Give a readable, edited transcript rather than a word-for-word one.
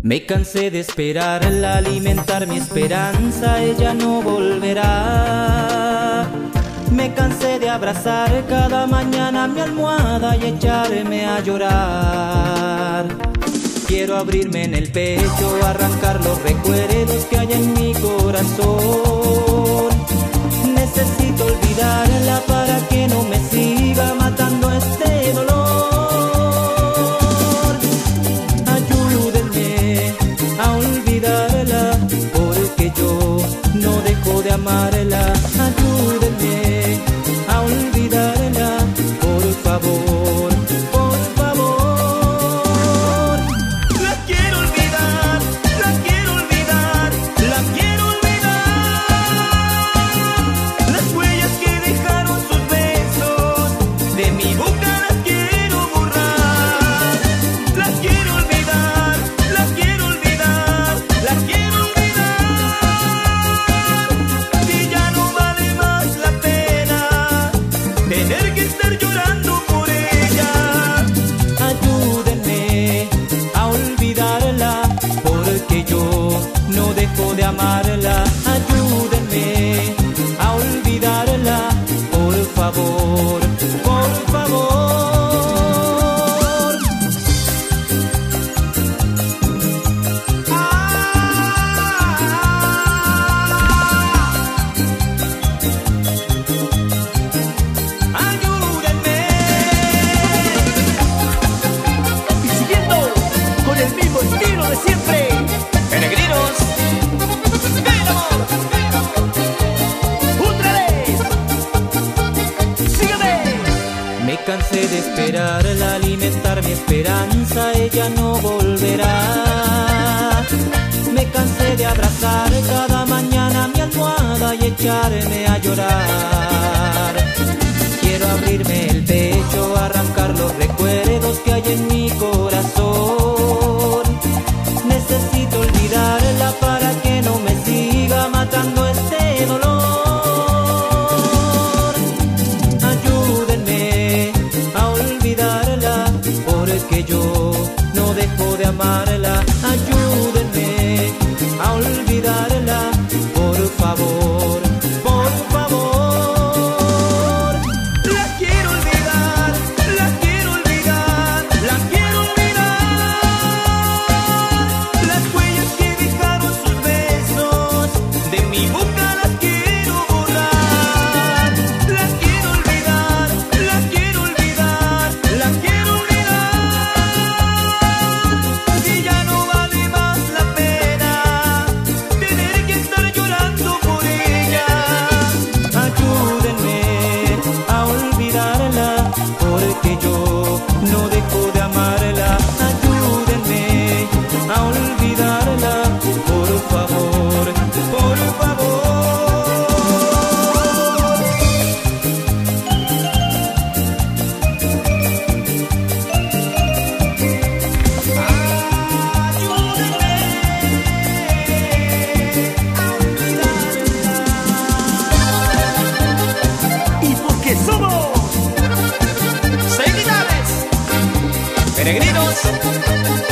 Me cansé de esperar al alimentar mi esperanza, ella no volverá. Me cansé de abrazar cada mañana mi almohada y echarme a llorar. Quiero abrirme en el pecho, arrancar los recuerdos que hay en mi corazón. Necesito olvidarla para que no me siga matando este dolor. Ayúdenme a olvidarla, porque yo no dejo de amarla. Ayúdenme a olvidarla, por favor, por favor. La quiero olvidar, la quiero olvidar, la quiero olvidar. Las huellas que dejaron sus besos de mi boca las quiero borrar. La quiero olvidar, la quiero olvidar, la quiero olvidar. Si ya no vale más la pena tener que estar llorando por ella. Ayúdenme a olvidarla, porque yo no dejo de amarla. Ayúdenme a olvidarla, por favor, por favor. Ayúdenme. Y siguiendo con el mismo estilo de siempre, Peregrinos, ven amor, otra vez, sígueme. me cansé de esperar al alimentar mi esperanza, ella no volverá. Me cansé de abrazar cada mañana mi almohada y echarme a llorar. Quiero abrirme el pecho, arrancar los recuerdos que hay en mi corazón. Necesito olvidarla para que no me siga matando este dolor. Ayúdenme a olvidarla, porque yo no dejo de amarla. Ayúdenme a olvidarla, por favor, por favor. La quiero olvidar, la quiero olvidar, la quiero olvidar. Las huellas que dejaron sus besos de mi boca las quiero borrar. La quiero olvidar, la quiero olvidar, la quiero olvidar. Si ya no vale más la pena tener que estar llorando por ella. Ayúdenme a olvidarla, porque yo no dejo de amarla. Ayúdenme a olvidarla, por favor, por favor. Y porque somos seguidores, Peregrinos,